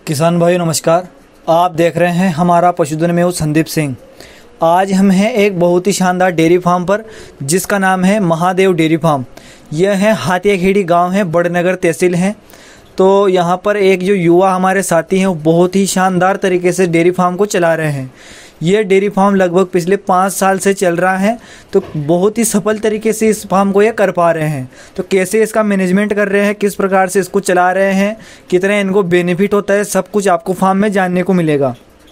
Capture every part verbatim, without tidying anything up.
किसान भाई नमस्कार। आप देख रहे हैं हमारा पशुधन में हूँ संदीप सिंह। आज हम हैं एक बहुत ही शानदार डेयरी फार्म पर, जिसका नाम है महादेव डेयरी फार्म। यह है हातियाखेड़ी गांव है, बड़नगर तहसील है। तो यहाँ पर एक जो युवा हमारे साथी हैं वो बहुत ही शानदार तरीके से डेयरी फार्म को चला रहे हैं। यह डेयरी फार्म लगभग पिछले पाँच साल से चल रहा है, तो बहुत ही सफल तरीके से इस फार्म को ये कर पा रहे हैं। तो कैसे इसका मैनेजमेंट कर रहे हैं, किस प्रकार से इसको चला रहे हैं, कितने इनको बेनिफिट होता है, सब कुछ आपको फार्म में जानने को मिलेगा।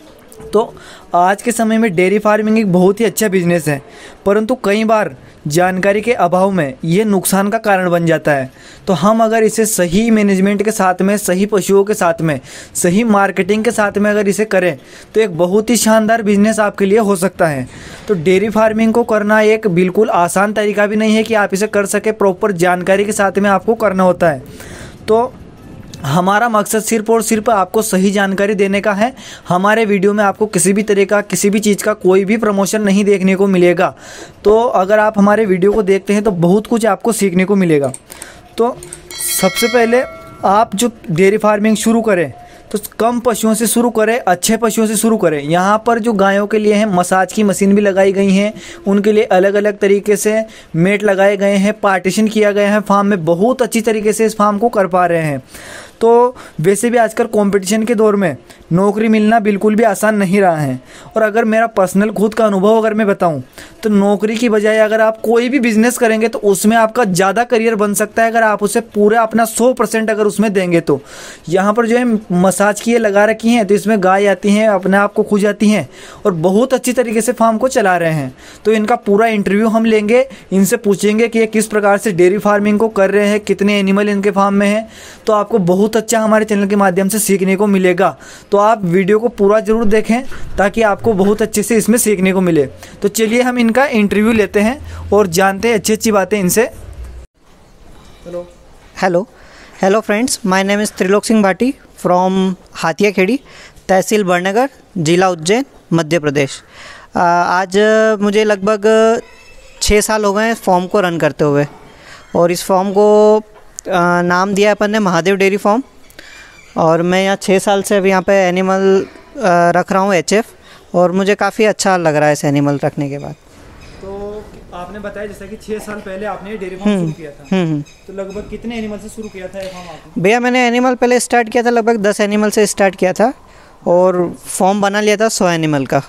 तो आज के समय में डेयरी फार्मिंग एक बहुत ही अच्छा बिजनेस है, परंतु कई बार जानकारी के अभाव में ये नुकसान का कारण बन जाता है। तो हम अगर इसे सही मैनेजमेंट के साथ में, सही पशुओं के साथ में, सही मार्केटिंग के साथ में अगर इसे करें तो एक बहुत ही शानदार बिजनेस आपके लिए हो सकता है। तो डेयरी फार्मिंग को करना एक बिल्कुल आसान तरीका भी नहीं है कि आप इसे कर सके, प्रॉपर जानकारी के साथ में आपको करना होता है। तो हमारा मकसद सिर्फ और सिर्फ आपको सही जानकारी देने का है। हमारे वीडियो में आपको किसी भी तरह का, किसी भी चीज़ का कोई भी प्रमोशन नहीं देखने को मिलेगा। तो अगर आप हमारे वीडियो को देखते हैं तो बहुत कुछ आपको सीखने को मिलेगा। तो सबसे पहले आप जो डेयरी फार्मिंग शुरू करें तो कम पशुओं से शुरू करें, अच्छे पशुओं से शुरू करें। यहाँ पर जो गायों के लिए है मसाज की मशीन भी लगाई गई हैं, उनके लिए अलग अलग तरीके से मेट लगाए गए हैं, पार्टीशन किया गया है फार्म में। बहुत अच्छी तरीके से इस फार्म को कर पा रहे हैं। तो वैसे भी आजकल कंपटीशन के दौर में नौकरी मिलना बिल्कुल भी आसान नहीं रहा है। और अगर मेरा पर्सनल खुद का अनुभव अगर मैं बताऊं तो नौकरी की बजाय अगर आप कोई भी बिजनेस करेंगे तो उसमें आपका ज़्यादा करियर बन सकता है, अगर आप उसे पूरा अपना सौ परसेंट अगर उसमें देंगे तो। यहाँ पर जो है मसाज की ये लगा रखी हैं, तो इसमें गाय आती हैं, अपने आप को खुद जाती हैं और बहुत अच्छी तरीके से फार्म को चला रहे हैं। तो इनका पूरा इंटरव्यू हम लेंगे, इनसे पूछेंगे कि ये किस प्रकार से डेयरी फार्मिंग को कर रहे हैं, कितने एनिमल इनके फार्म में हैं। तो आपको बहुत अच्छा हमारे चैनल के माध्यम से सीखने को मिलेगा। तो आप वीडियो को पूरा जरूर देखें ताकि आपको बहुत अच्छे से इसमें सीखने को मिले। तो चलिए हम इनका इंटरव्यू लेते हैं और जानते हैं अच्छी अच्छी बातें इनसे। Hello hello hello friends, my name is Trilok Singh Bhati from Hatiyakhedi, तहसील बड़नगर, जिला उज्जैन, मध्य प्रदेश। आज मुझे लगभग छः साल हो गए हैं फॉर्म को रन करते हुए, और इस फॉर्म को आ, नाम दिया अपन ने महादेव डेयरी फार्म। और मैं यहाँ छः साल से अभी यहाँ पे एनिमल रख रहा हूँ, एच एफ, और मुझे काफ़ी अच्छा लग रहा है इस एनिमल रखने के बाद। तो आपने बताया जैसा कि छः साल पहले आपने डेयरी फार्म शुरू किया था, तो लगभग कितने एनिमल से शुरू किया था ये फार्म आपने? भैया मैंने एनिमल पहले स्टार्ट किया था, लगभग दस एनिमल से स्टार्ट किया था, और फॉर्म बना लिया था सौ एनिमल का।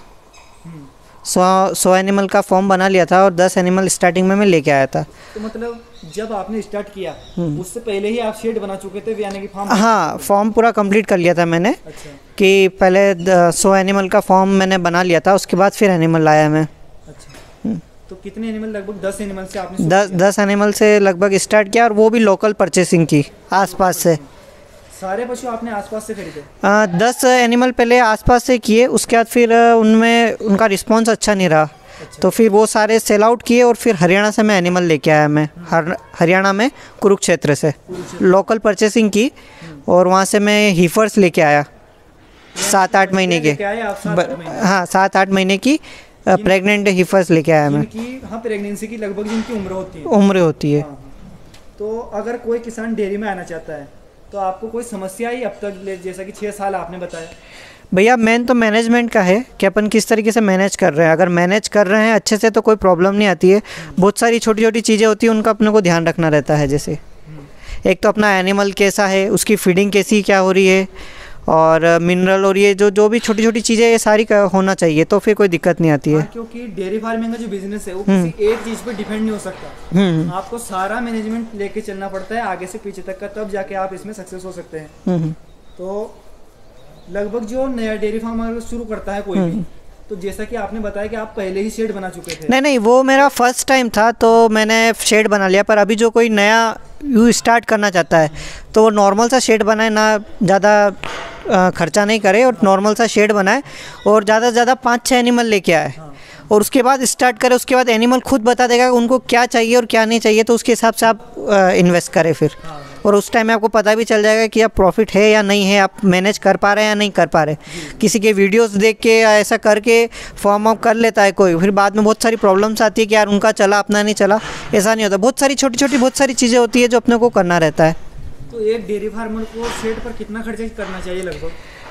सौ सौ एनिमल का फॉर्म बना लिया था और दस एनिमल स्टार्टिंग में मैं लेके आया था। तो मतलब जब आपने स्टार्ट किया उससे पहले ही आप शेड बना चुके थे, यानी कि फार्म? हाँ, फॉर्म पूरा कंप्लीट कर लिया था मैंने। अच्छा। कि पहले सौ एनिमल का फॉर्म मैंने बना लिया था, उसके बाद फिर एनिमल लाया मैं। अच्छा। तो कितने एनिमल? लगभग दस एनिमल से आपने? दस दस एनिमल से लगभग स्टार्ट किया, और वो भी लोकल परचेसिंग की आसपास से। सारे पशु आपने आसपास से खरीदे? आ, दस एनिमल पहले आसपास से किए, उसके बाद फिर उनमें उनका रिस्पांस अच्छा नहीं रहा। अच्छा। तो फिर वो सारे सेल आउट किए, और फिर हरियाणा से मैं एनिमल लेके आया। मैं हर हरियाणा में कुरुक्षेत्र से लोकल परचेसिंग की, और वहाँ से मैं हीफर्स लेके आया सात आठ महीने के। हाँ, सात आठ महीने की प्रेग्नेंट हीफर्स लेके आया मैं। हाँ, प्रेगनेंसी की लगभग जिनकी उम्र होती है उम्र होती है। तो अगर कोई किसान डेयरी में आना चाहता है तो आपको कोई समस्या आई अब तक, जैसा कि छः साल आपने बताया? भैया मेन तो मैनेजमेंट का है कि अपन किस तरीके से मैनेज कर रहे हैं। अगर मैनेज कर रहे हैं अच्छे से तो कोई प्रॉब्लम नहीं आती है। बहुत सारी छोटी छोटी चीज़ें होती हैं, उनका अपने को ध्यान रखना रहता है। जैसे एक तो अपना एनिमल कैसा है, उसकी फीडिंग कैसी क्या हो रही है, और मिनरल, और ये जो जो भी छोटी छोटी चीज़ें ये सारी होना चाहिए, तो फिर कोई दिक्कत नहीं आती है। हाँ, क्योंकि डेयरी फार्मिंग का जो बिजनेस है वो किसी एक चीज़ पे डिपेंड नहीं हो सकता। आपको सारा मैनेजमेंट लेके चलना पड़ता है आगे से पीछे तक का, तब जाके आप इसमें सक्सेस हो सकते हैं। तो लगभग जो नया डेयरी फार्म अगर शुरू करता है कोई भी, तो जैसा कि आपने बताया कि आप पहले ही शेड बना चुके थे? नहीं नहीं, वो मेरा फर्स्ट टाइम था तो मैंने शेड बना लिया। पर अभी जो कोई नया यू स्टार्ट करना चाहता है तो वो नॉर्मल सा शेड बनाए, ना ज़्यादा खर्चा नहीं करे, और नॉर्मल सा शेड बनाए, और ज़्यादा से ज़्यादा पाँच छः एनिमल लेके आए। और उसके बाद स्टार्ट करें। उसके बाद एनिमल खुद बता देगा उनको क्या चाहिए और क्या नहीं चाहिए, तो उसके हिसाब से आप इन्वेस्ट करें फिर। और उस टाइम में आपको पता भी चल जाएगा कि आप प्रॉफिट है या नहीं है, आप मैनेज कर पा रहे हैं या नहीं कर पा रहे। किसी के वीडियोस देख के या ऐसा करके फॉर्म अप कर लेता है कोई, फिर बाद में बहुत सारी प्रॉब्लम्स आती है कि यार उनका चला अपना नहीं चला, ऐसा नहीं होता। बहुत सारी छोटी छोटी बहुत सारी चीज़ें होती है जो अपने को करना रहता है। तो एक डेयरी फार्मर को शेड पर कितना खर्चा करना चाहिए लगभग?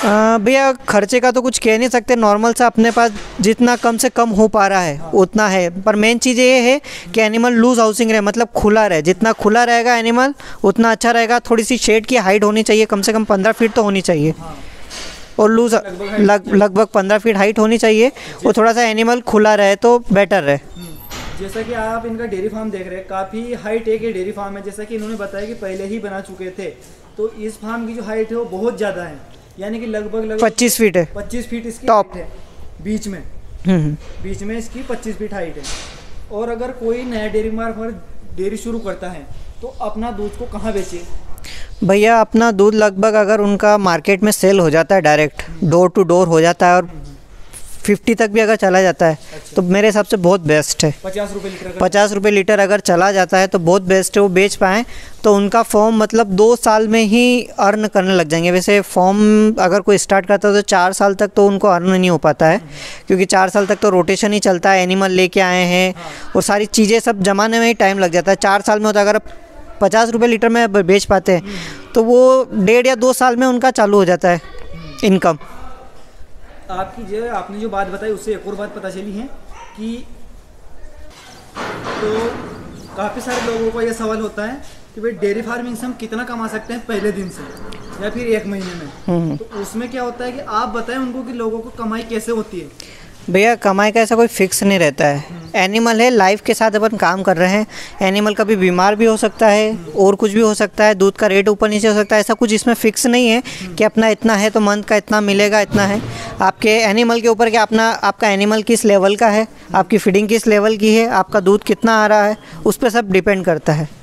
अ, भैया खर्चे का तो कुछ कह नहीं सकते, नॉर्मल सा अपने पास जितना कम से कम हो पा रहा है हाँ। उतना है। पर मेन चीज़ ये है कि एनिमल लूज हाउसिंग रहे, मतलब खुला रहे। जितना खुला रहेगा एनिमल उतना अच्छा रहेगा। थोड़ी सी शेड की हाइट होनी चाहिए, कम से कम पंद्रह फीट तो होनी चाहिए। हाँ। और लूज लग लगभग पंद्रह फीट हाइट होनी चाहिए। और थोड़ा सा एनिमल खुला रहे तो बेटर रहे। जैसा कि आप इनका डेयरी फार्म देख रहे हैं, काफ़ी हाइट एक ये डेयरी फार्म है। जैसा कि इन्होंने बताया कि पहले ही बना चुके थे, तो इस फार्म की जो हाइट है वो बहुत ज़्यादा है, यानी कि लगभग लगभग पच्चीस फीट है। पच्चीस फीट इसकी टॉप हाइट है, बीच में हम्म बीच में इसकी पच्चीस फीट हाइट है। और अगर कोई नया डेयरी फार्म डेयरी शुरू करता है तो अपना दूध को कहाँ बेचे? भैया अपना दूध लगभग अगर उनका मार्केट में सेल हो जाता है, डायरेक्ट डोर टू डोर हो जाता है और फिफ्टी तक भी अगर चला जाता है तो मेरे हिसाब से बहुत बेस्ट है। पचास रुपये लीटर पचास रुपये लीटर अगर चला जाता है तो बहुत बेस्ट है। वो बेच पाएँ तो उनका फॉर्म मतलब दो साल में ही अर्न करने लग जाएंगे। वैसे फॉर्म अगर कोई स्टार्ट करता है तो चार साल तक तो उनको अर्न नहीं हो पाता है, क्योंकि चार साल तक तो रोटेशन ही चलता है। एनिमल लेके आए हैं और सारी चीज़ें सब जमाने में ही टाइम लग जाता है। चार साल में होता है, अगर पचास रुपये लीटर में बेच पाते हैं तो वो डेढ़ या दो साल में उनका चालू हो जाता है इनकम। आपकी जो आपने जो बात बताई उससे एक और बात पता चली है कि तो काफ़ी सारे लोगों को यह सवाल होता है कि भाई डेयरी फार्मिंग से हम कितना कमा सकते हैं पहले दिन से या फिर एक महीने में। तो उसमें क्या होता है कि आप बताएं उनको कि लोगों को कमाई कैसे होती है? भैया कमाई का ऐसा कोई फिक्स नहीं रहता है। एनिमल है, लाइफ के साथ अपन काम कर रहे हैं। एनिमल कभी बीमार भी हो सकता है और कुछ भी हो सकता है, दूध का रेट ऊपर नीचे हो सकता है। ऐसा कुछ इसमें फिक्स नहीं है कि अपना इतना है तो मंथ का इतना मिलेगा, इतना है। आपके एनिमल के ऊपर कि अपना आपका एनिमल किस लेवल का है, आपकी फीडिंग किस लेवल की है, आपका दूध कितना आ रहा है, उस पर सब डिपेंड करता है।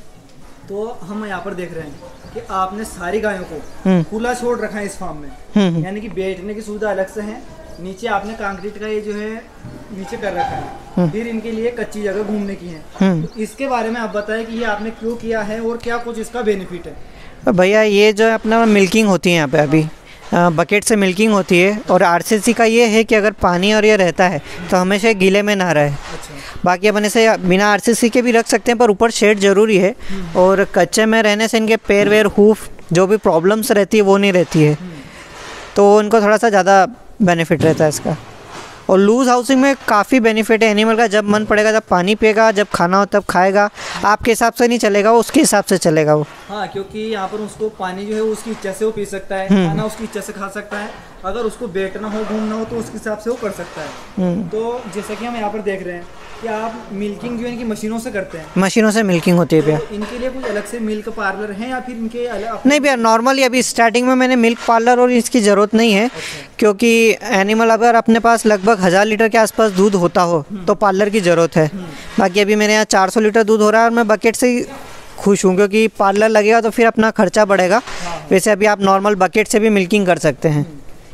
तो हम यहाँ पर देख रहे हैं कि आपने सारी गायों को खुला छोड़ रखा है इस फार्म में, यानी कि बैठने की सुविधा अलग से है। नीचे आपने कंक्रीट का ये जो है नीचे कर रखा है, फिर इनके लिए कच्ची जगह घूमने की है। तो इसके बारे में आप बताएं कि ये आपने क्यों किया है और क्या कुछ इसका बेनिफिट है? भैया ये जो अपना मिल्किंग होती है यहाँ पे, अभी बकेट से मिल्किंग होती है। और आरसीसी का ये है कि अगर पानी और ये रहता है तो हमेशा गीले में ना रहे। अच्छा। बाकी अपन इसे बिना आरसीसी के भी रख सकते हैं, पर ऊपर शेड ज़रूरी है। और कच्चे में रहने से इनके पैर वेर हूफ जो भी प्रॉब्लम्स रहती है वो नहीं रहती है, तो इनको थोड़ा सा ज़्यादा बेनिफिट रहता है इसका। और लूज़ हाउसिंग में काफ़ी बेनिफिट है एनिमल का। जब मन पड़ेगा जब पानी पिएगा, जब खाना हो तब खाएगा। आपके हिसाब से नहीं चलेगा, वो उसके हिसाब से चलेगा वो। हाँ, क्योंकि यहाँ पर उसको पानी जो है उसकी इच्छा से वो पी सकता है, खाना उसकी इच्छा से खा सकता है। अगर उसको बैठना हो, घूमना हो तो उसके हिसाब से वो कर सकता है। तो जैसा कि हम यहाँ पर देख रहे हैं कि आप मिल्किंग जो है इनकी मशीनों से करते हैं। मशीनों से मिल्किंग होती है भैया। तो इनके लिए कुछ अलग से मिल्क पार्लर है या फिर इनके अलग? नहीं भैया, नॉर्मली अभी स्टार्टिंग में मैंने मिल्क पार्लर और इसकी ज़रूरत नहीं है। अच्छा। क्योंकि एनिमल अगर अपने पास लगभग हज़ार लीटर के आसपास दूध होता हो तो पार्लर की ज़रूरत है। बाकी अभी मेरे यहाँ चार सौ लीटर दूध हो रहा है और मैं बकेट से ही खुश हूँ, क्योंकि पार्लर लगेगा तो फिर अपना खर्चा बढ़ेगा। वैसे अभी आप नॉर्मल बकेट से भी मिल्किंग कर सकते हैं।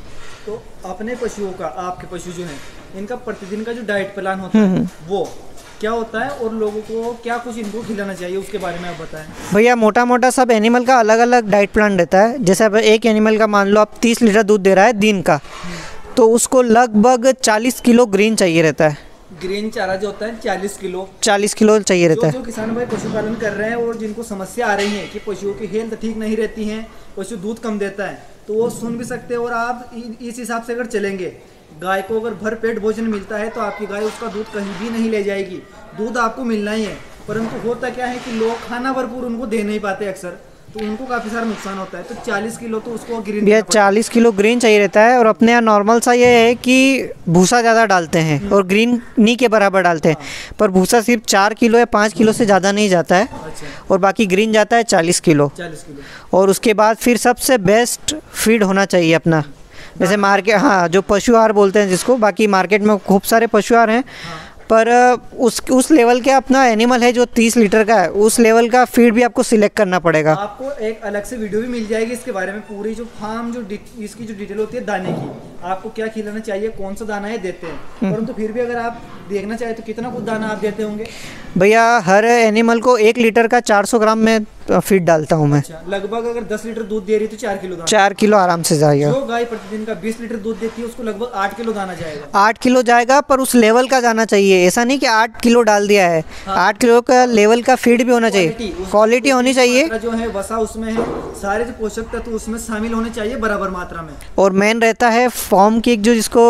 तो अपने पशुओं का, आपके पशु जो हैं, इनका प्रतिदिन का जो डाइट प्लान होता है वो क्या होता है और लोगों को क्या कुछ इनको खिलाना चाहिए उसके बारे में आप बताएं? भैया मोटा मोटा सब एनिमल का अलग अलग डाइट प्लान रहता है। जैसे अब एक एनिमल का मान लो आप तीस लीटर दूध दे रहा है दिन का, तो उसको लगभग चालीस किलो ग्रीन चाहिए रहता है। ग्रीन चारा जो होता है चालीस किलो चालीस किलो चाहिए रहता है। जो, जो किसान भाई पशुपालन कर रहे हैं और जिनको समस्या आ रही है कि पशुओं की हेल्थ ठीक नहीं रहती है, पशु दूध कम देता है, तो वो सुन भी सकते हैं। और आप इस हिसाब से अगर चलेंगे, गाय को अगर भर पेट भोजन मिलता है तो आपकी गाय उसका दूध कहीं भी नहीं ले जाएगी। दूध आपको मिलना ही है, परंतु होता क्या है कि लोग खाना भरपूर उनको दे नहीं पाते अक्सर, तो उनको काफ़ी सारा नुकसान होता है। तो चालीस किलो तो उसको ग्रीन भैया चालीस किलो ग्रीन चाहिए रहता है। और अपने यहाँ नॉर्मल सा ये है कि भूसा ज़्यादा डालते हैं और ग्रीन नी के बराबर डालते हैं, पर भूसा सिर्फ चार किलो या पाँच किलो से ज़्यादा नहीं जाता है। अच्छा। और बाकी ग्रीन जाता है चालीस किलो। चालीस किलो और उसके बाद फिर सबसे बेस्ट फीड होना चाहिए अपना, जैसे मार्केट, हाँ जो पशु आहार बोलते हैं जिसको। बाकी मार्केट में खूब सारे पशु आहार हैं, पर उस उस लेवल के अपना एनिमल है जो तीस लीटर का है, उस लेवल का फीड भी आपको सिलेक्ट करना पड़ेगा। आपको एक अलग से वीडियो भी मिल जाएगी इसके बारे में, पूरी जो फार्म जो इसकी जो डिटेल होती है दाने की, आपको क्या खिलाना चाहिए, कौन सा दाना है देते हैं। परंतु फिर भी अगर आप देखना चाहें तो कितना कुछ दाना आप देते होंगे? भैया हर एनिमल को एक लीटर का चार सौ ग्राम में फीड डालता हूँ मैं। अच्छा, लगभग अगर दस लीटर दूध दे रही है तो चार किलो दाना, चार किलो आराम से जाएगा। जो गाय प्रतिदिन का बीस लीटर दूध देती है उसको लगभग आठ किलो दाना जाएगा। आठ किलो जाएगा, पर उस लेवल का जाना चाहिए, ऐसा नहीं कि आठ किलो डाल दिया है। हाँ। आठ किलो का लेवल का फीड भी होना चाहिए, क्वालिटी होनी चाहिए, जो है वसा उसमें है, सारे जो पोषक तत्व उसमें शामिल होने चाहिए बराबर मात्रा में। और मेन रहता है फॉर्म की जो जिसको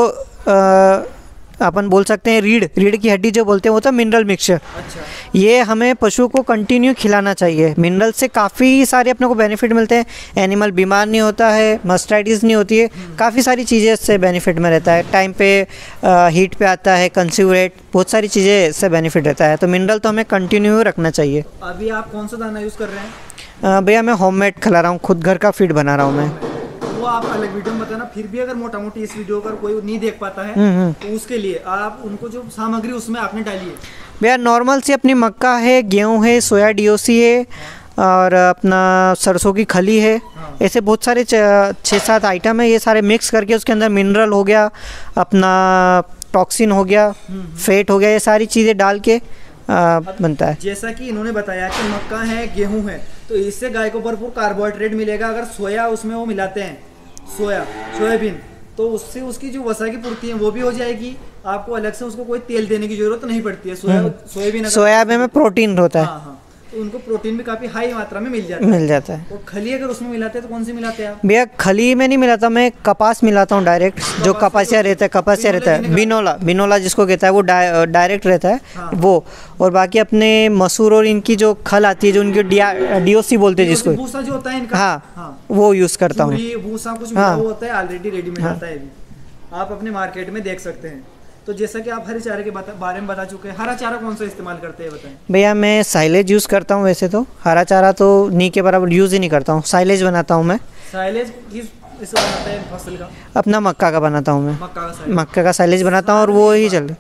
आ, अपन बोल सकते हैं रीढ़ रीढ़ की हड्डी जो बोलते हैं, वो तो मिनरल मिक्सचर। अच्छा। ये हमें पशु को कंटिन्यू खिलाना चाहिए। मिनरल से काफ़ी सारे अपने को बेनिफिट मिलते हैं। एनिमल बीमार नहीं होता है, मस्टाइटिस नहीं होती है, काफ़ी सारी चीज़ें इससे बेनिफिट में रहता है। टाइम पे आ, हीट पे आता है, कंसीव रेट, बहुत सारी चीज़ें इससे बेनिफिट रहता है। तो मिनरल तो हमें कंटिन्यू रखना चाहिए। अभी आप कौन सा दाना यूज़ कर रहे हैं? भैया मैं होममेड खिला रहा हूँ, खुद घर का फीड बना रहा हूँ मैं। वो आप अलग वीडियो में बताना। फिर भी अगर मोटा मोटी इस वीडियो पर कोई नहीं देख पाता है तो उसके लिए आप उनको जो सामग्री उसमें आपने डाली है। भैया नॉर्मल सी अपनी मक्का है, गेहूं है, सोया डीओसी है, और अपना सरसों की खली है। हाँ। ऐसे बहुत सारे छः सात आइटम है, ये सारे मिक्स करके उसके अंदर मिनरल हो गया, अपना टॉक्सिन हो गया, फेट हो गया, ये सारी चीज़ें डाल के आ, बनता है। जैसा कि इन्होंने बताया कि मक्का है, गेहूं है, तो इससे गाय को भरपूर कार्बोहाइड्रेट मिलेगा। अगर सोया उसमें वो मिलाते हैं, सोया सोयाबीन, तो उससे उसकी जो वसा की पूर्ति है वो भी हो जाएगी। आपको अलग से उसको कोई तेल देने की जरूरत नहीं पड़ती है। सोया सोयाबीन सोयाबीन में प्रोटीन होता है। हाँ हाँ, तो उनको प्रोटीन भी काफ़ी हाई मात्रा में मिल जाता है मिल जाता है। और खली अगर उसमें मिलाते हैं तो कौन सी मिलाते हैं आप? भैया खली में नहीं मिलाता, मैं कपास मिलाता हूँ डायरेक्ट। जो कपासिया रहता है, कपासिया रहता है, बिनोला बिनोला जिसको कहता है, वो डायरेक्ट रहता है। हाँ। वो और बाकी अपने मसूर और इनकी जो खल आती है, जो उनकी डीओसी बोलते हैं जिसको, भूसा जो होता है इनका, हाँ, हाँ वो यूज़ करता हूँ। भूसा कुछ मिला हुआ होता है, ऑलरेडी रेडीमेड आता है, आप अपने मार्केट में देख सकते हैं। तो जैसा कि आप हरे चारे के बारे में बता चुके हैं, हरा चारा कौन सा इस्तेमाल करते हैं बताएं? भैया मैं साइलेज यूज़ करता हूँ। वैसे तो हरा चारा तो नी के बराबर यूज़ ही नहीं करता हूँ, साइलेज बनाता हूँ मैं। साइलेज किस इससे बनाते हैं फसल का? अपना मक्का का बनाता हूँ मैं, मक्का का साइलेज, मक्का का साइलेज बनाता हूँ। और वो ही चल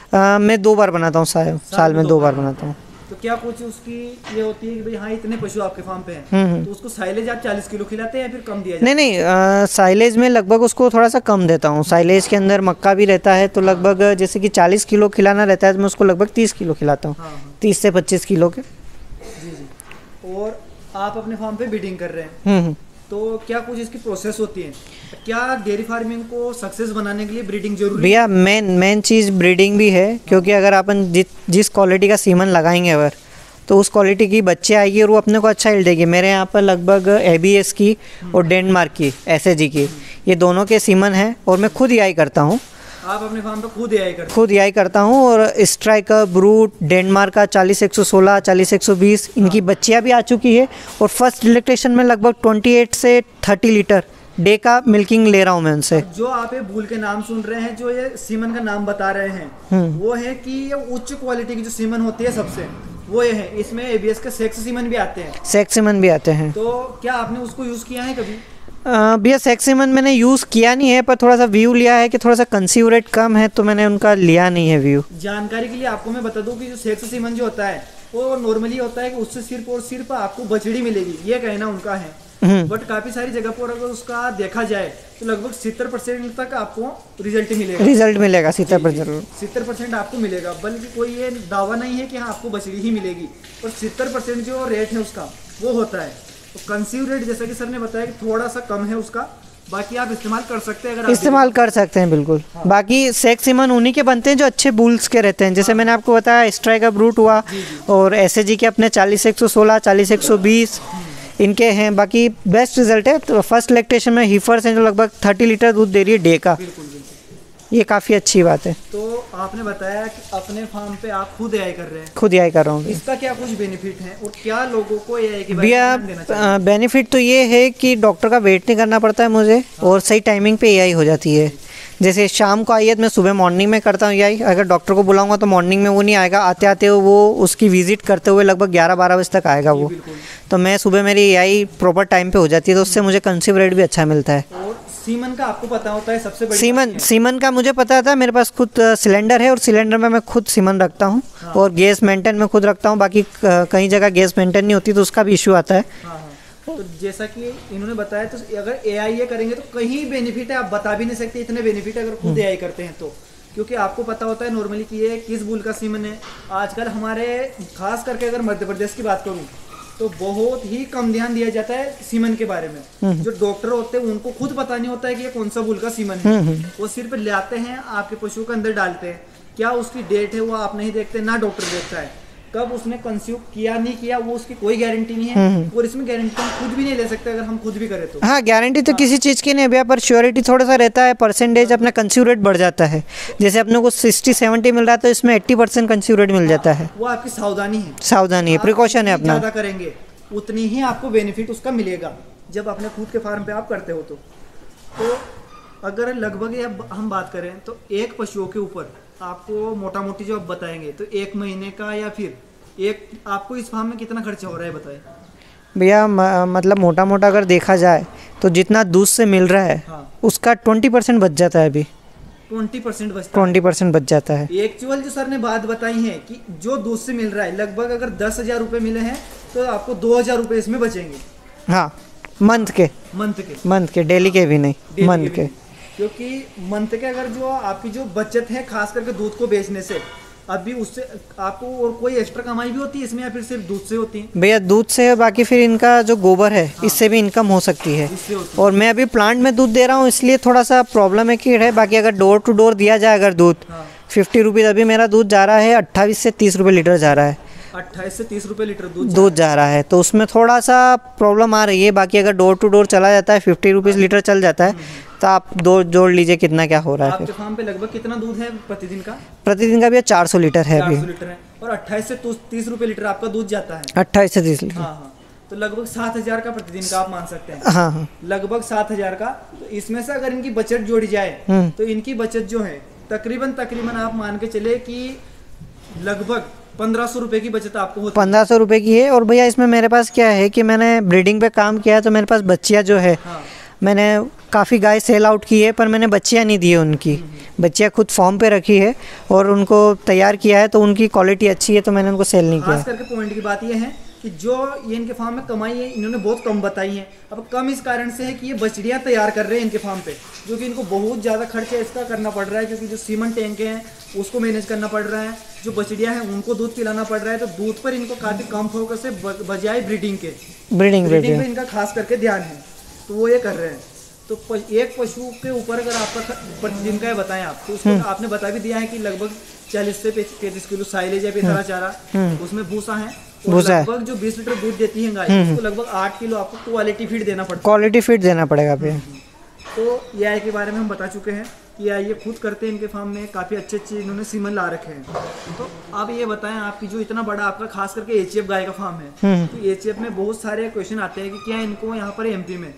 मैं दो बार बनाता हूँ, साल, साल में दो बार बनाता हूँ। तो क्या कुछ उसकी ये होती है कि भाई हाँ इतने पशु आपके फार्म पे हैं, तो उसको साइलेज आप चालीस किलो खिलाते हैं या फिर कम दिया जाता है? नहीं नहीं, साइलेज में लगभग उसको थोड़ा सा कम देता हूँ। साइलेज के अंदर मक्का भी रहता है, तो लगभग जैसे कि चालीस किलो खिलाना रहता है तो मैं उसको लगभग तीस किलो खिलाता हूँ। हाँ, हाँ। तीस से पच्चीस किलो के। जी जी। और आप अपने फार्म पे ब्रीडिंग कर रहे हैं, तो क्या कुछ इसकी प्रोसेस होती है? क्या डेयरी फार्मिंग को सक्सेस बनाने के लिए ब्रीडिंग जरूरी है? भैया मेन मेन चीज़ ब्रीडिंग भी है, क्योंकि अगर अपन जि, जिस क्वालिटी का सीमन लगाएंगे अगर, तो उस क्वालिटी की बच्चे आएगी और वो अपने को अच्छा हिल देगी। मेरे यहाँ पर लगभग एबीएस की और डेनमार्क की, एसएजी की, ये दोनों के सीमन हैं। और मैं खुद एआई करता हूँ। आप अपने फार्म पे खुद एआई करते हैं? खुद एआई करता हूँ। और स्ट्राइकर, ब्रूट, डेनमार्क का चालीस एक सौ सोलह, चालीस एक सौ बीस, इनकी बच्चियाँ भी आ चुकी है। और फर्स्ट इलेक्ट्रेशन में लगभग अट्ठाईस से तीस लीटर डे का मिल्किंग ले रहा हूँ मैं उनसे। जो आप ये भूल के नाम सुन रहे हैं, जो ये सीमन का नाम बता रहे हैं, वो है कि ये उच्च क्वालिटी की जो सीमन होती है सबसे, वो ये है। इसमें एबीएस के सेक्स सीमन भी आते हैं। सेक्स सीमन भी आते हैं। तो क्या आपने उसको यूज़ किया है कभी? भैया सेक्स सीमन मैंने यूज़ किया नहीं है, पर थोड़ा सा व्यू लिया है कि थोड़ा सा कंसीव रेट कम है, तो मैंने उनका लिया नहीं है व्यू। जानकारी के लिए आपको मैं बता दूं कि जो सेक्स सीमन जो होता है वो नॉर्मली होता है कि उससे सिर्फ और सिर्फ आपको बछड़ी मिलेगी, ये कहना उनका है। बट काफी सारी जगह पर अगर उसका देखा जाए तो लगभग सत्तर परसेंट तक आपको रिजल्ट मिलेगा। रिजल्ट मिलेगा सत्तर परसेंट सत्तर परसेंट आपको मिलेगा। बल्कि कोई ये दावा नहीं है कि हाँ आपको बछड़ी ही मिलेगी, और सत्तर परसेंट जो रेट है उसका वो होता है। तो कंसीव रेट जैसा कि सर ने बताया कि थोड़ा सा कम है उसका। बाकी आप इस्तेमाल कर सकते हैं, अगर इस्तेमाल कर सकते हैं बिल्कुल। हाँ। बाकी सेक्स सीमन उन्हीं के बनते हैं जो अच्छे बुल्स के रहते हैं। जैसे हाँ। मैंने आपको बताया स्ट्राइक का ब्रूट हुआ, जी जी। और एसएजी के अपने चालीस एक सौ सोलह, चालीस एक सौ बीस इनके हैं। बाकी बेस्ट रिजल्ट है। तो फर्स्ट लैक्टेशन में हीफर्स हैं जो लगभग तीस लीटर दूध दे रही है डे का। बिल्कुल बिल्कुल। ये काफ़ी अच्छी बात है। तो आपने बताया कि अपने फार्म पे आप खुद एआई कर रहे हैं? खुद एआई कर रहा हूँ। इसका क्या कुछ बेनिफिट है और क्या लोगों को एआई के बारे में ध्यान देना चाहिए? बेनिफिट तो ये है कि डॉक्टर का वेट नहीं करना पड़ता है मुझे। हाँ। और सही टाइमिंग पे एआई हो जाती है। जैसे शाम को आई है तो मैं सुबह मॉर्निंग में करता हूँ एआई। अगर डॉक्टर को बुलाऊंगा तो मॉर्निंग में वो नहीं आएगा, आते आते वो उसकी विजिट करते हुए लगभग ग्यारह बारह बजे तक आएगा वो। तो मैं सुबह मेरी एआई प्रॉपर टाइम पे हो जाती है, तो उससे मुझे कंसीव रेट भी अच्छा मिलता है। सीमन का आपको पता होता है सबसे बड़ी सीमन सीमन का मुझे पता था। मेरे पास खुद सिलेंडर है और सिलेंडर में मैं खुद सीमन रखता हूँ। हाँ। और गैस मेंटेन में खुद रखता हूँ। बाकी कई जगह गैस मेंटेन नहीं होती तो उसका भी इशू आता है। हाँ हाँ। तो जैसा कि इन्होंने बताया, तो अगर एआई ये करेंगे तो कहीं बेनिफिट है, आप बता भी नहीं सकते इतने बेनिफिट अगर खुद एआई करते हैं तो। क्योंकि आपको पता होता है नॉर्मली कि ये किस बुल का सीमन है। आजकल हमारे खास करके अगर मध्य प्रदेश की बात करूँ तो बहुत ही कम ध्यान दिया जाता है सीमन के बारे में। जो डॉक्टर होते हैं उनको खुद पता नहीं होता है कि ये कौन सा बुल का सीमन है। वो सिर्फ लाते हैं, आपके पशु के अंदर डालते हैं, क्या उसकी डेट है वो आप नहीं देखते, ना डॉक्टर देखता है, कब उसने कंज्यूम किया नहीं किया वो उसकी कोई गारंटी नहीं है। और इसमें गारंटी हम खुद भी नहीं ले सकते अगर हम खुद भी करें तो। हाँ, गारंटी तो हाँ। किसी चीज़ की नहीं भैया, पर श्योरिटी थोड़ा सा रहता है, परसेंटेज अपना कंज्यूम रेट बढ़ जाता है। जैसे अपने को सिक्सटी सेवेंटी मिल रहा है तो इसमें एट्टी परसेंट कंज्यूम रेट मिल जाता है। वो आपकी सावधानी है, सावधानी है, प्रिकॉशन है अपना। ज़्यादा करेंगे उतनी ही आपको बेनिफिट उसका मिलेगा जब अपने खुद के फार्म पे आप करते हो तो। तो अगर लगभग अब हम बात करें तो एक पशुओं के ऊपर आपको मोटा मोटी जो आप बताएंगे तो एक महीने का या फिर एक आपको इस फार्म में कितना खर्चा हो रहा है बताएं भैया। मतलब मोटा मोटा अगर देखा जाए तो जितना दूध से मिल रहा है हाँ। उसका ट्वेंटी परसेंट बच जाता है अभी। ट्वेंटी परसेंट बचता ट्वेंटी परसेंट बच जाता है। एक्चुअल जो सर ने बात बताई है कि जो दूध से मिल रहा है लगभग अगर दस हजार रुपये मिले हैं तो आपको दो हजार रुपये इसमें बचेंगे। हाँ, मंथ के मंथ के मंथ के डेली के भी नहीं, मंथ के, क्योंकि मंथ के अगर जो आपकी जो बचत है खास करके दूध को बेचने से, अभी उससे आपको और कोई एक्स्ट्रा कमाई भी होती है इसमें या फिर सिर्फ दूध से होती है? भैया दूध से है, बाकी फिर इनका जो गोबर है हाँ। इससे भी इनकम हो सकती है। और मैं अभी प्लांट में दूध दे रहा हूँ इसलिए थोड़ा सा प्रॉब्लम है कि है। बाकी अगर डोर टू डोर दिया जाए अगर दूध हाँ। फिफ्टी रुपीज़ अभी मेरा दूध जा रहा है, अट्ठाईस से तीस रुपये लीटर जा रहा है। अट्ठाईस से तीस रुपए लीटर दूध दूध जा रहा है, तो उसमें थोड़ा सा प्रॉब्लम आ रही है। बाकी अगर डोर टू डोर चला जाता है फिफ्टी रुपीज़ लीटर चल जाता है तो आप दो जोड़ लीजिए कितना क्या हो रहा है। आपके फार्म पे लगभग कितना दूध है प्रतिदिन का? प्रतिदिन का भी चार सौ लीटर है अभी। चार सौ लीटर है और अट्ठाईस से तीस रुपए लीटर आपका दूध जाता है। अट्ठाईस से तीस लीटर हाँ हाँ, तो लगभग सात हजार का प्रतिदिन का आप मान सकते हैं। हाँ हाँ, लगभग सात हजार का। तो इसमें से अगर इनकी बचत जोड़ी जाए तो इनकी बचत जो है तकरीबन तकरीबन आप मान के चले कि लगभग पंद्रह सौ रुपए की बचत आपको होती है। पंद्रह सौ रुपए की है। और भैया इसमें मेरे पास क्या है कि मैंने ब्रीडिंग पे काम किया है तो मेरे पास बच्चियाँ जो है हाँ। मैंने काफ़ी गाय सेल आउट की है पर मैंने बच्चियाँ नहीं दी है उनकी। बच्चियाँ खुद फॉर्म पे रखी है और उनको तैयार किया है तो उनकी क्वालिटी अच्छी है तो मैंने उनको सेल नहीं किया। खास करके पॉइंट की बात यह है कि जो ये इनके फार्म में कमाई है इन्होंने बहुत कम बताई है। अब कम इस कारण से है कि ये बछड़ियाँ तैयार कर रहे हैं इनके फार्म पे, जो कि इनको बहुत ज़्यादा खर्चा इसका करना पड़ रहा है क्योंकि जो सीमेंट टैंक हैं उसको मैनेज करना पड़ रहा है, जो बछड़ियाँ हैं उनको दूध पिलाना पड़ रहा है। तो दूध पर इनको काफ़ी कम फोकस है बजाय ब्रीडिंग के। ब्रीडिंग ब्रीडिंग पे इनका खास करके ध्यान है तो वो ये कर रहे हैं। तो एक पशु के ऊपर अगर आपका प्रतिदिन का बताएं आप तो उसको आपने बता भी दिया है कि लगभग चालीस से पैंतीस किलो साइलेज है, हरा चारा, उसमें भूसा है, लगभग जो बीस लीटर दूध देती है गाय उसको लगभग आठ किलो आपको क्वालिटी फीड देना पड़ता है। क्वालिटी फीड देना पड़ेगा भैया। तो ये आई के बारे में हम बता चुके हैं कि ये खुद करते हैं इनके फार्म में, काफ़ी अच्छे अच्छे इन्होंने सीमन ला रखे हैं। तो अब ये बताएं आपकी जो इतना बड़ा आपका खास करके एचएफ गाय का फार्म है तो एचएफ में बहुत सारे क्वेश्चन आते हैं कि क्या इनको यहाँ पर एमपी में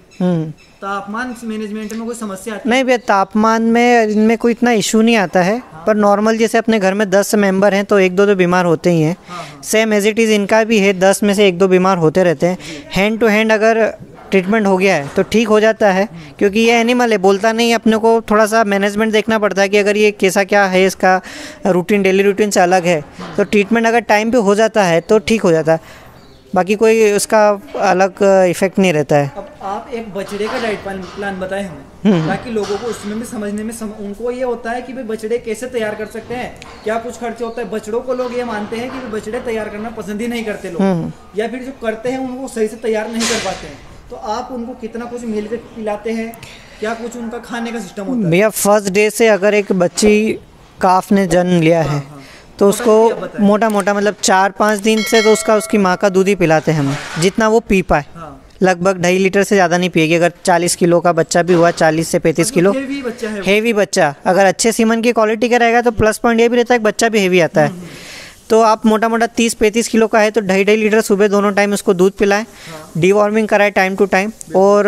तापमान मैनेजमेंट में कोई समस्या आती है? नहीं भैया, तापमान में इनमें कोई इतना इशू नहीं आता है हाँ। पर नॉर्मल जैसे अपने घर में दस मेंबर हैं तो एक दो तो बीमार होते ही हैं हाँ हाँ। सेम एज इट इज़ इनका भी है, दस में से एक दो बीमार होते रहते हैं। हैंड टू हैंड अगर ट्रीटमेंट हो गया है तो ठीक हो जाता है क्योंकि ये एनिमल है, बोलता नहीं, अपने को थोड़ा सा मैनेजमेंट देखना पड़ता है कि अगर ये कैसा क्या है, इसका रूटीन डेली रूटीन से अलग है तो ट्रीटमेंट अगर टाइम पे हो जाता है तो ठीक हो जाता है, बाकी कोई उसका अलग इफेक्ट नहीं रहता है। अब आप एक बछड़े का डाइट प्लान बताएं हमें ताकि लोगों को उसमें भी समझने में सम, उनको ये होता है कि भाई बछड़े कैसे तैयार कर सकते हैं, क्या कुछ खर्चा होता है। बछड़ों को लोग ये मानते हैं कि बछड़े तैयार करना पसंद ही नहीं करते लोग, या फिर जो करते हैं उनको सही से तैयार नहीं कर पाते हैं। तो आप उनको कितना कुछ मिल के पिलाते हैं, क्या कुछ उनका खाने का सिस्टम होता है? भैया फर्स्ट डे से अगर एक बच्ची काफ ने जन्म लिया है तो उसको मोटा मोटा मतलब चार पाँच दिन से तो उसका उसकी माँ का दूध ही पिलाते हैं हम, जितना वो पी पाए। लगभग ढाई लीटर से ज़्यादा नहीं पिएगी। अगर चालीस किलो का बच्चा भी हुआ, चालीस से पैंतीस किलो हेवी बच्चा है, हेवी बच्चा अगर अच्छे सीमन की क्वालिटी का रहेगा तो प्लस पॉइंट ये भी रहता है कि बच्चा भी हेवी आता है। तो आप मोटा मोटा तीस पैंतीस किलो का है तो ढाई ढाई लीटर सुबह दोनों टाइम उसको दूध पिलाएं, डीवॉर्मिंग कराएं टाइम टू टाइम, और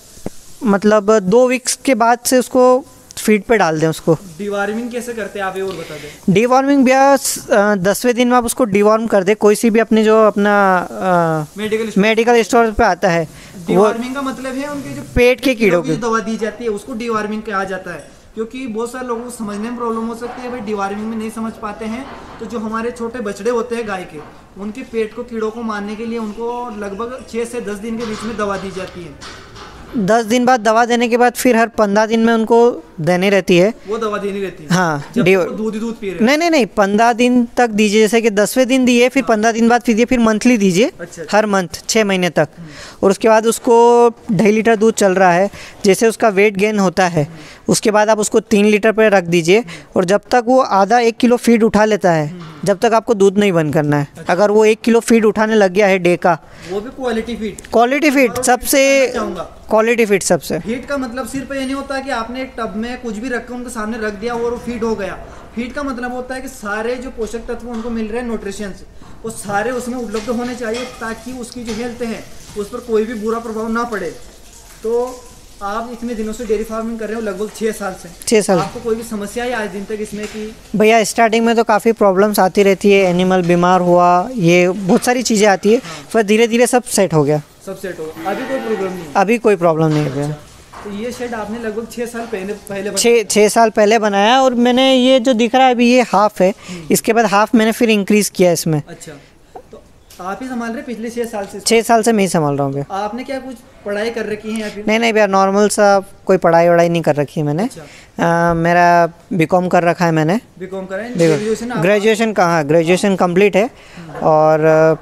मतलब दो वीक्स के बाद से उसको फीड पे डाल दें उसको। डीवॉर्मिंग कैसे करते हैं आप ये और बता दें? डीवॉर्मिंग भैया दसवें दिन में आप उसको डीवॉर्म कर दे, कोई सी भी अपने जो अपना मेडिकल मेडिकल स्टोर पे आता है। डीवॉर्मिंग का मतलब है उनके जो पेट के कीड़ों की दवा दी जाती है उसको डीवॉर्मिंग कहा जाता है। क्योंकि बहुत सारे लोगों को समझने में प्रॉब्लम हो सकती है, भाई डीवॉर्मिंग में नहीं समझ पाते हैं। तो जो हमारे छोटे बछड़े होते हैं गाय के, उनके पेट को कीड़ों को मारने के लिए उनको लगभग छः से दस दिन के बीच में दवा दी जाती है दस दिन बाद दवा देने के बाद फिर हर पंद्रह दिन में उनको देनी रहती है। वो दवा देनी रहती है? हाँ, जब डी- तक वो दूध ही दूध पी रहे हैं? नहीं नहीं नहीं पंद्रह दिन तक दीजिए, जैसे कि दसवें दिन दिए फिर पंद्रह दिन बाद दीजिए, फिर मंथली दीजिए। अच्छा, अच्छा। हर मंथ छः महीने तक। और उसके बाद उसको ढाई लीटर दूध चल रहा है, जैसे उसका वेट गेन होता है उसके बाद आप उसको तीन लीटर पर रख दीजिए, और जब तक वो आधा एक किलो फीड उठा लेता है जब तक आपको दूध नहीं बंद करना है। अगर वो एक किलो फीड उठाने लग गया है डे का, वो भी क्वालिटी फीड? क्वालिटी फीड सबसे, चाहूंगा क्वालिटी फीड सबसे। फीड का मतलब सिर्फ ये नहीं होता कि आपने एक टब में कुछ भी रख कर उनके सामने रख दिया और वो फीड हो गया। फीड का मतलब होता है कि सारे जो पोषक तत्व उनको मिल रहे हैं, न्यूट्रिशंस, वो सारे उसमें उपलब्ध होने चाहिए ताकि उसकी जो हेल्थ है उस पर कोई भी बुरा प्रभाव ना पड़े। तो आप इतने दिनों से डेयरी फार्मिंग कर रहे हो, लगभग छः साल से। छः साल। आपको कोई भी समस्या है आज दिन तक इसमें कि? भैया स्टार्टिंग में तो काफ़ी प्रॉब्लम्स आती रहती है, एनिमल बीमार हुआ, ये बहुत सारी चीज़ें आती है, पर धीरे धीरे सब सेट हो गया। सब सेट हो गया, अभी कोई प्रॉब्लम नहीं है? अभी कोई प्रॉब्लम नहीं है भैया। तो ये शेड आपने लगभग छः साल पहले पहले बना- छः छः साल पहले बनाया, और मैंने ये जो दिख रहा है अभी ये हाफ है, इसके बाद हाफ मैंने फिर इंक्रीज़ किया इसमें। अच्छा, तो आप ही संभाल रहे पिछले छः साल से? छः साल से मैं ही संभाल रहा हूँ भैया। आपने क्या कुछ पढ़ाई कर रखी है या फिर? नहीं नहीं भैया, नॉर्मल सा कोई पढ़ाई वढ़ाई नहीं कर रखी है मैंने। अच्छा। आ, मेरा बीकॉम कर रखा है मैंने। बीकॉम करा है? ग्रेजुएशन आप- ग्रेजुएशन कहाँ, ग्रेजुएशन कंप्लीट है, और आ,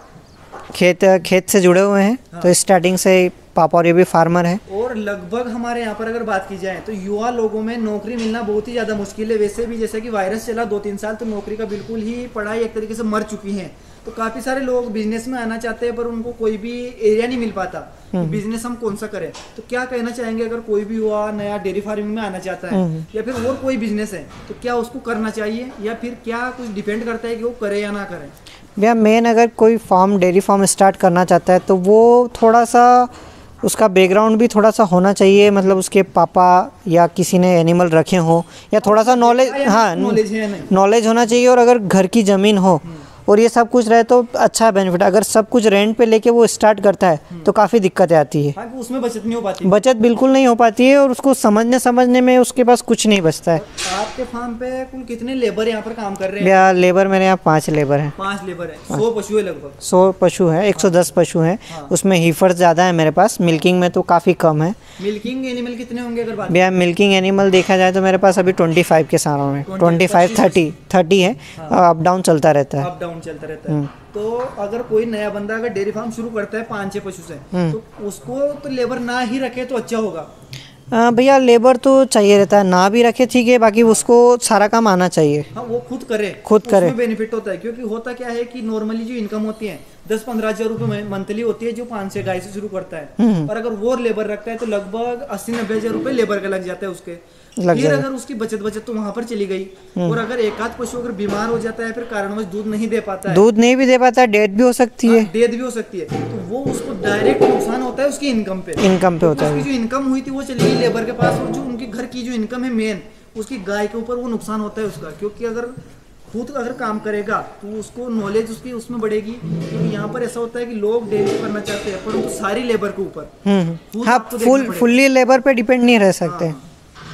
खेत खेत से जुड़े हुए हैं। हाँ। तो स्टार्टिंग से पापा और ये भी फार्मर है। और लगभग हमारे यहाँ पर अगर बात की जाए तो युवा लोगों में नौकरी मिलना बहुत ही ज़्यादा मुश्किल है। वैसे भी जैसे कि वायरस चला दो तीन साल, तो नौकरी का बिल्कुल ही पढ़ाई एक तरीके से मर चुकी है। तो काफ़ी सारे लोग बिजनेस में आना चाहते हैं पर उनको कोई भी एरिया नहीं मिल पाता कि बिजनेस हम कौन सा करें। तो क्या कहना चाहेंगे अगर कोई भी युवा नया डेयरी फार्मिंग में आना चाहता है या फिर और कोई बिजनेस है, तो क्या उसको करना चाहिए या फिर क्या कुछ डिपेंड करता है कि वो करे या ना करे? भैया मेन अगर कोई फार्म डेयरी फार्म स्टार्ट करना चाहता है तो वो थोड़ा सा उसका बैकग्राउंड भी थोड़ा सा होना चाहिए, मतलब उसके पापा या किसी ने एनिमल रखे हो, या थोड़ा सा नॉलेज, हाँ नॉलेज है नहीं? नॉलेज होना चाहिए। और अगर घर की ज़मीन हो और ये सब कुछ रहे तो अच्छा बेनिफिट। अगर सब कुछ रेंट पे लेके वो स्टार्ट करता है तो काफ़ी दिक्कतें आती है। हाँ, कि उसमें बचत नहीं हो पाती। बचत बिल्कुल नहीं हो पाती है, और उसको समझने समझने में उसके पास कुछ नहीं बचता है। आपके फार्म पे कुल कितने लेबर यहाँ पर काम कर रहे हैं? भैया लेबर मेरे यहाँ पाँच लेबर हैं। पांच लेबर है, सौ पशु है लगभग? सौ पशु हैं, एक सौ दस पशु हैं। हाँ। उसमें हीफर्स ज़्यादा है मेरे पास, मिल्किंग में तो काफ़ी कम है। मिल्किंग एनिमल कितने होंगे अगर बात? भैया मिल्किंग एनिमल देखा जाए तो मेरे पास अभी ट्वेंटी फाइव के सालों में ट्वेंटी फाइव थर्टी थर्टी है, अप डाउन चलता रहता है। अप डाउन चलता रहता है। तो अगर कोई नया बंदा अगर डेयरी फार्म शुरू करता है पाँच छह पशु से, तो उसको तो लेबर ना ही रखे तो अच्छा होगा? अ, भैया लेबर तो चाहिए रहता है, ना भी रखे ठीक है, बाकी उसको सारा काम आना चाहिए। हाँ, वो खुद करे, खुद करे। उसमें बेनिफिट होता है। क्योंकि होता क्या है कि नॉर्मली जो इनकम होती है दस पंद्रह हजार रुपए मंथली होती है जो पाँच छह गाय से शुरू करता है, और अगर वो लेबर रखता है तो लगभग अस्सी नब्बे हजार रुपए लेबर का लग जाता है उसके। लग फिर जाएगा। अगर उसकी बचत बचत तो वहां पर चली गई, और अगर एक आध पशु अगर बीमार हो जाता है फिर कारणवश दूध नहीं दे पाता है, दूध नहीं भी दे पाता, डेथ भी हो सकती है। डेथ भी हो सकती है, तो वो उसको डायरेक्ट नुकसान होता है उसकी इनकम पे। इनकम पे होता है। उसकी जो इनकम हुई थी वो चली गई लेबर के पास, और जो उनके घर की जो इनकम है मेन उसकी गाय के ऊपर वो नुकसान होता है उसका। क्योंकि अगर खुद अगर काम करेगा तो उसको नॉलेज उसकी उसमें बढ़ेगी। क्योंकि यहाँ पर ऐसा होता है कि लोग डेयरी करना चाहते हैं परंतु तो सारी लेबर के ऊपर, हम्म खुद हाँ, आपको देखना फुल पड़ेगा। फुल्ली लेबर पे डिपेंड नहीं रह सकते। हाँ।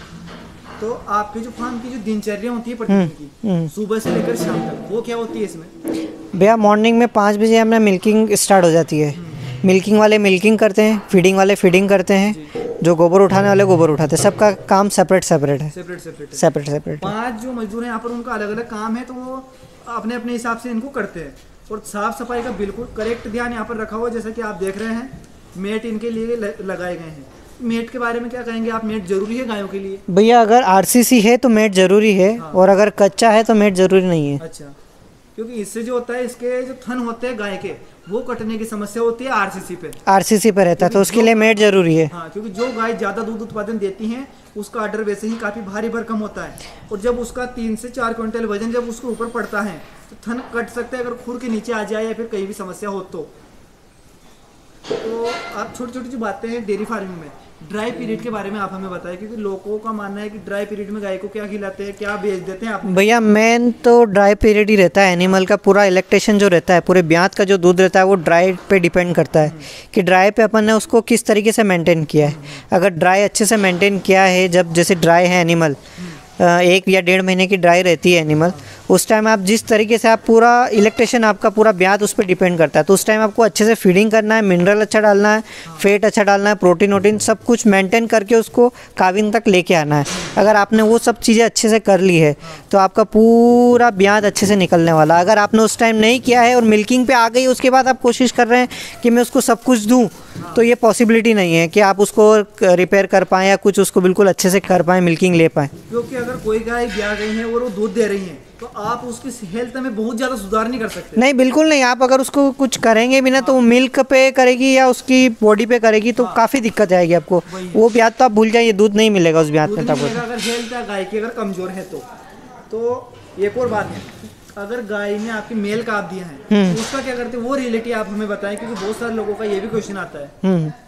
तो आपके जो फार्म की जो दिनचर्या होती है प्रतिदिन की, सुबह से लेकर शाम तक, वो क्या होती है इसमें? भैया मॉर्निंग में पाँच बजे हमें मिल्किंग स्टार्ट हो जाती है। मिल्किंग वाले मिल्किंग करते हैं, फीडिंग वाले फीडिंग करते हैं, जो गोबर उठाने वाले गोबर उठाते हैं। सबका काम सेपरेट सेपरेट है। सेपरेट सेपरेट है। सेपरेट सेपरेट पांच जो मजदूर हैं यहाँ पर उनका अलग अलग काम है, तो वो अपने अपने हिसाब से इनको करते हैं। और साफ सफाई का बिल्कुल करेक्ट ध्यान यहाँ पर रखा हुआ है। जैसा कि आप देख रहे हैं मेट इनके लिए ल- लगाए गए हैं। मेट के बारे में क्या कहेंगे आप? मेट जरूरी है गायों के लिए? भैया अगर आरसीसी है तो मेट जरूरी है, और अगर कच्चा है तो मेट जरूरी नहीं है। अच्छा, क्योंकि इससे जो होता है इसके जो थन होते हैं गाय के वो कटने की समस्या होती है आरसीसी पे। आरसीसी पे रहता है तो उसके लिए मेट जरूरी है। हाँ, क्योंकि जो गाय ज्यादा दूध उत्पादन देती हैं उसका आर्डर वैसे ही काफी भारी भरकम होता है, और जब उसका तीन से चार क्विंटल वजन जब उसके ऊपर पड़ता है तो थन कट सकते हैं अगर खुर के नीचे आ जाए या फिर कहीं भी समस्या हो तो। तो आप छोटी छोटी जो बातें हैं डेयरी फार्मिंग में, ड्राई पीरियड के बारे में आप हमें बताएं, क्योंकि लोगों का मानना है कि ड्राई पीरियड में गाय को क्या खिलाते हैं, क्या बेच देते हैं आप? भैया मेन तो ड्राई पीरियड ही रहता है। एनिमल का पूरा इलेक्ट्रेशन जो रहता है, पूरे ब्यात का जो दूध रहता है वो ड्राई पे डिपेंड करता है कि ड्राई पे अपन ने उसको किस तरीके से मेंटेन किया है। अगर ड्राई अच्छे से मेंटेन किया है, जब जैसे ड्राई है एनिमल, एक या डेढ़ महीने की ड्राई रहती है एनिमल, उस टाइम आप जिस तरीके से आप पूरा इलेक्ट्रिशियन आपका पूरा ब्याज उस पर डिपेंड करता है। तो उस टाइम आपको अच्छे से फीडिंग करना है, मिनरल अच्छा डालना है, फेट अच्छा डालना है, प्रोटीन वोटीन सब कुछ मेंटेन करके उसको काविन तक लेके आना है। अगर आपने वो सब चीज़ें अच्छे से कर ली है तो आपका पूरा ब्याज अच्छे से निकलने वाला है। अगर आपने उस टाइम नहीं किया है और मिल्किंग पे आ गई उसके बाद आप कोशिश कर रहे हैं कि मैं उसको सब कुछ दूँ, तो ये पॉसिबिलिटी नहीं है कि आप उसको रिपेयर कर पाएँ या कुछ उसको बिल्कुल अच्छे से कर पाएँ, मिल्किंग ले पाएँ। क्योंकि अगर कोई गाय ब्याह गई है और वो दूध दे रही है तो आप उसकी हेल्थ में बहुत ज़्यादा सुधार नहीं कर सकते। नहीं, बिल्कुल नहीं। आप अगर उसको कुछ करेंगे भी ना तो वो मिल्क पे करेगी या उसकी बॉडी पे करेगी तो काफ़ी दिक्कत आएगी आपको। वो ब्याज तो आप भूल जाइए, दूध नहीं मिलेगा उस ब्याज में। तब अगर हेल्थ गाय की अगर कमज़ोर है तो तो एक और बात है, अगर गाय ने आपकी मेल काट दिया है तो उसका क्या करते हैं वो रियलिटी आप हमें बताएं, क्योंकि बहुत सारे लोगों का ये भी क्वेश्चन आता है।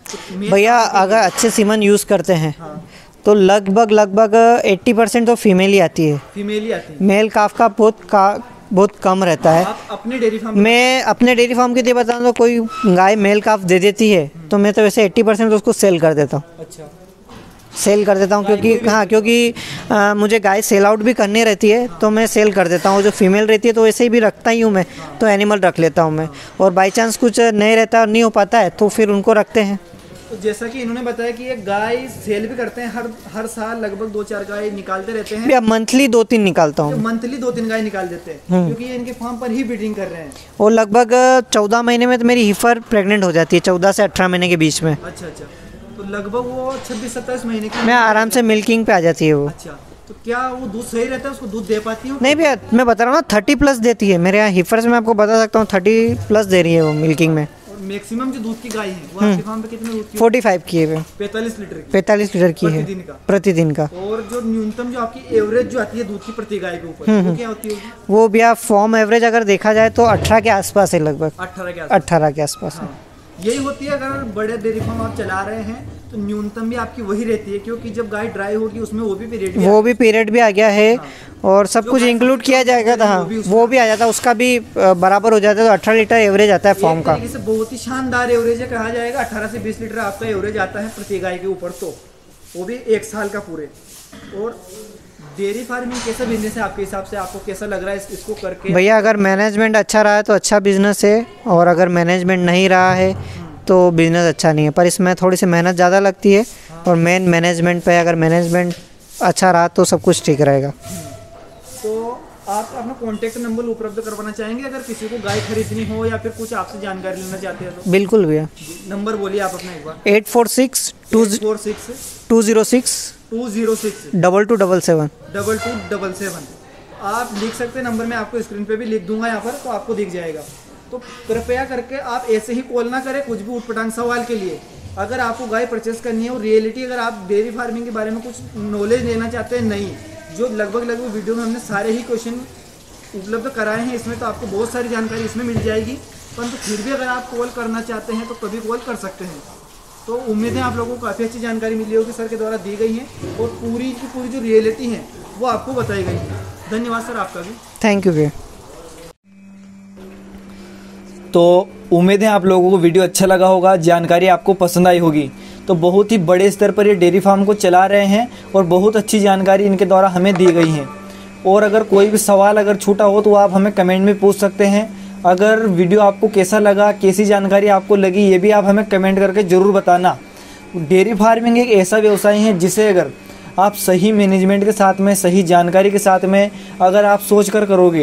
तो भैया अगर अच्छे सीमन यूज़ करते हैं हाँ। तो लगभग लगभग अस्सी परसेंट तो फीमेल ही आती है। फीमेल ही आती है। मेल काफ का बहुत का बहुत कम रहता है। आप अपने डेयरी फार्म मैं अपने डेयरी फार्म के लिए बता दूँ, कोई गाय मेल काफ दे देती है तो मैं तो वैसे अस्सी परसेंट उसको सेल कर देता हूँ। अच्छा, सेल कर देता हूँ क्योंकि हाँ क्योंकि आ, मुझे गाय सेल आउट भी करनी रहती है तो मैं सेल कर देता हूँ। जो फीमेल रहती है तो वैसे ही भी रखता ही हूँ मैं, तो एनिमल रख लेता हूँ मैं। और बाई चांस कुछ नहीं रहता और नहीं हो पाता है तो फिर उनको रखते हैं। तो जैसा कि इन्होंने बताया कि ये गाय सेल भी करते हैं, हर हर साल लगभग दो चार गाय निकालते रहते हैं। अब मंथली दो तीन निकालता हूँ। मंथली दो तीन गाय निकाल देते हैं क्योंकि ये इनके फार्म पर ही ब्रीडिंग कर रहे हैं। और लगभग चौदह महीने में तो मेरी हीफर प्रेग्नेंट हो जाती है, चौदह से अठारह महीने के बीच में। अच्छा अच्छा, तो लगभग वो छब्बीस सत्ताईस महीने की मैं आराम से मिल्किंग पे आ जाती है वो। अच्छा, तो क्या वो दूध सही रहता है, उसको दूध दे पाती हूँ? नहीं भैया, मैं बता रहा हूँ ना थर्टी प्लस देती है मेरे यहाँ हीफर से। मैं आपको बता सकता हूँ थर्टी प्लस दे रही है वो मिल्किंग में। मैक्सिमम जो दूध की गाय है वो आपके फार्म पे कितने दूध की? पैंतालीस की है। पैंतालीस लीटर की। पैंतालीस लीटर की है प्रतिदिन का। प्रतिदिन का। और जो न्यूनतम जो आपकी एवरेज जो आती है दूध की प्रति गाय के ऊपर वो क्या होती है? वो भैया फॉर्म एवरेज अगर देखा जाए तो अठारह के आसपास है, लगभग अठारह के अठारह के आसपास है। यही होती है। अगर बड़े डेयरी फार्म आप चला रहे हैं तो न्यूनतम भी आपकी वही रहती है, क्योंकि जब गाय ड्राई होगी उसमें वो भी पीरियड भी वो भी पीरियड भी आ गया है। हाँ। और सब कुछ इंक्लूड किया जाएगा था। हाँ, वो भी आ जाता है, उसका भी बराबर हो जाता है। तो अठारह लीटर एवरेज आता है फॉर्म का। से बहुत ही शानदार एवरेज है, कहा जाएगा अठारह से बीस लीटर आपका एवरेज आता है प्रति गाय के ऊपर, तो वो भी एक साल का पूरे। और डेयरी फार्मिंग कैसा बिजनेस है आपके हिसाब से, आपको कैसा लग रहा है इसको करके? भैया अगर मैनेजमेंट अच्छा रहा है तो अच्छा बिजनेस है, और अगर मैनेजमेंट नहीं रहा है तो बिज़नेस अच्छा नहीं है। पर इसमें थोड़ी सी मेहनत ज़्यादा लगती है और मेन मैनेजमेंट पे, अगर मैनेजमेंट अच्छा रहा तो सब कुछ ठीक रहेगा। तो आप अपना कॉन्टैक्ट नंबर उपलब्ध करवाना चाहेंगे अगर किसी को गाय खरीदनी हो या फिर कुछ आपसे जानकारी लेना चाहते हैं तो? बिल्कुल भैया। नंबर बोलिए आप अपना एक बार। Eight four six two four six two zero six two zero six double two double seven double two double seven आप लिख सकते हैं। नंबर मैं आपको स्क्रीन पे भी लिख दूंगा यहाँ पर, तो आपको दिख जाएगा। तो कृपया करके आप ऐसे ही कॉल ना करें कुछ भी उटपटांग सवाल के लिए। अगर आपको गाय परचेस करनी है और रियलिटी, अगर आप डेयरी फार्मिंग के बारे में कुछ नॉलेज लेना चाहते हैं, नहीं, जो लगभग लगभग वीडियो में हमने सारे ही क्वेश्चन उपलब्ध कराए हैं इसमें, तो आपको बहुत सारी जानकारी इसमें मिल जाएगी। परंतु फिर भी अगर आप कॉल करना चाहते हैं तो कभी कॉल कर सकते हैं। तो उम्मीद है आप लोगों को काफ़ी अच्छी जानकारी मिली होगी सर के द्वारा दी गई है, और पूरी की पूरी जो रियलिटी है वो आपको बताई गई है। धन्यवाद सर आपका भी। थैंक यू भैया। तो उम्मीद है आप लोगों को वीडियो अच्छा लगा होगा, जानकारी आपको पसंद आई होगी। तो बहुत ही बड़े स्तर पर ये डेयरी फार्म को चला रहे हैं और बहुत अच्छी जानकारी इनके द्वारा हमें दी गई है। और अगर कोई भी सवाल अगर छूटा हो तो आप हमें कमेंट में पूछ सकते हैं। अगर वीडियो आपको कैसा लगा, कैसी जानकारी आपको लगी, ये भी आप हमें कमेंट करके ज़रूर बताना। डेयरी फार्मिंग एक ऐसा व्यवसाय है जिसे अगर आप सही मैनेजमेंट के साथ में, सही जानकारी के साथ में अगर आप सोच कर करोगे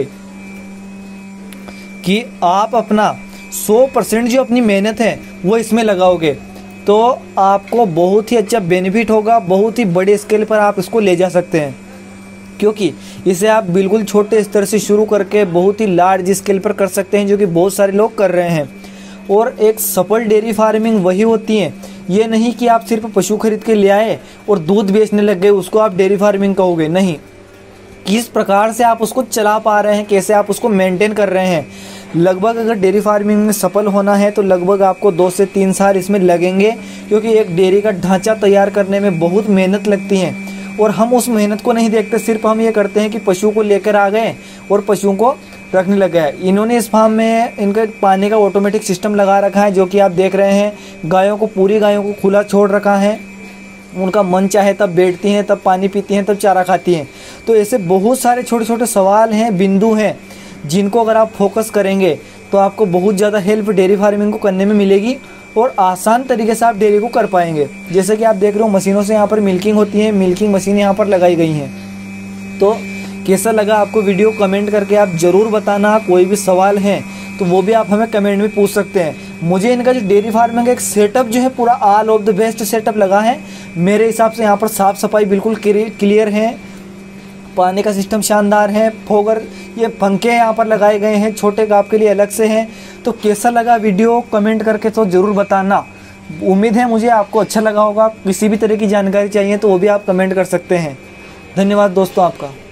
कि आप अपना सौ परसेंट जो अपनी मेहनत है वो इसमें लगाओगे, तो आपको बहुत ही अच्छा बेनिफिट होगा। बहुत ही बड़े स्केल पर आप इसको ले जा सकते हैं, क्योंकि इसे आप बिल्कुल छोटे स्तर से शुरू करके बहुत ही लार्ज स्केल पर कर सकते हैं, जो कि बहुत सारे लोग कर रहे हैं। और एक सफल डेयरी फार्मिंग वही होती है, ये नहीं कि आप सिर्फ पशु खरीद के ले आए और दूध बेचने लग गए, उसको आप डेयरी फार्मिंग कहोगे। नहीं, किस प्रकार से आप उसको चला पा रहे हैं, कैसे आप उसको मेंटेन कर रहे हैं। लगभग अगर डेयरी फार्मिंग में सफल होना है तो लगभग आपको दो से तीन साल इसमें लगेंगे, क्योंकि एक डेयरी का ढांचा तैयार करने में बहुत मेहनत लगती है। और हम उस मेहनत को नहीं देखते, सिर्फ हम ये करते हैं कि पशु को लेकर आ गए और पशुओं को रखने लग गए। इन्होंने इस फार्म में इनका पानी का ऑटोमेटिक सिस्टम लगा रखा है, जो कि आप देख रहे हैं। गायों को, पूरी गायों को खुला छोड़ रखा है, उनका मन चाहे तब बैठती हैं, तब पानी पीती हैं, तब चारा खाती हैं। तो ऐसे बहुत सारे छोटे छोटे सवाल हैं, बिंदु हैं, जिनको अगर आप फोकस करेंगे तो आपको बहुत ज़्यादा हेल्प डेयरी फार्मिंग को करने में मिलेगी और आसान तरीके से आप डेयरी को कर पाएंगे। जैसे कि आप देख रहे हो मशीनों से यहाँ पर मिल्किंग होती है, मिल्किंग मशीन यहाँ पर लगाई गई हैं। तो कैसा लगा आपको वीडियो, कमेंट करके आप ज़रूर बताना। कोई भी सवाल है तो वो भी आप हमें कमेंट में पूछ सकते हैं। मुझे इनका जो डेयरी फार्मिंग का एक सेटअप जो है पूरा all of the best setup लगा है मेरे हिसाब से। यहाँ पर साफ़ सफाई बिल्कुल क्लियर है, पानी का सिस्टम शानदार है, फोगर ये पंखे यहाँ पर लगाए गए हैं, छोटे गाँव के लिए अलग से हैं। तो कैसा लगा वीडियो कमेंट करके तो ज़रूर बताना। उम्मीद है मुझे आपको अच्छा लगा होगा। किसी भी तरह की जानकारी चाहिए तो वो भी आप कमेंट कर सकते हैं। धन्यवाद दोस्तों आपका।